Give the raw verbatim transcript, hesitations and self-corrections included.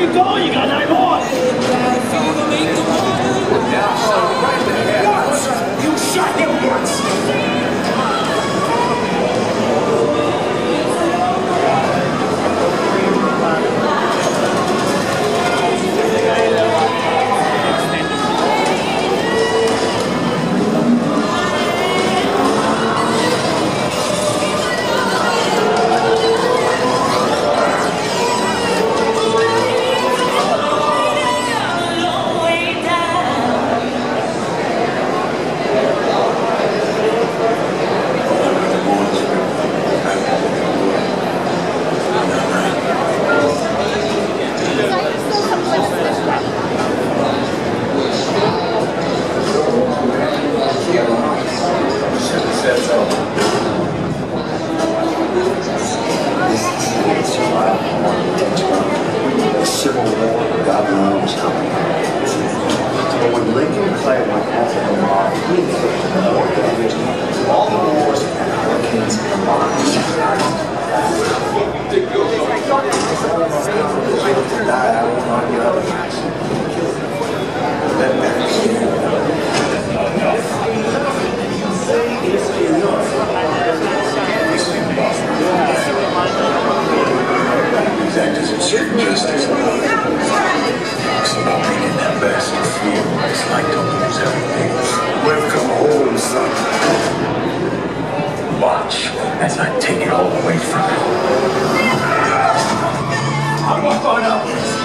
keep going, you got nine more. You shot him once. Civil War, God knows how many years. But when Lincoln Clay went after the mob, he inflicted more damage than all the wars and hurricanes combined. Died out of my other guys. That matters. These actors are certain justice. It's about making that bastard feel what it's like to lose everything. Welcome home, son. Watch as I take it all away from you. I'm not going up.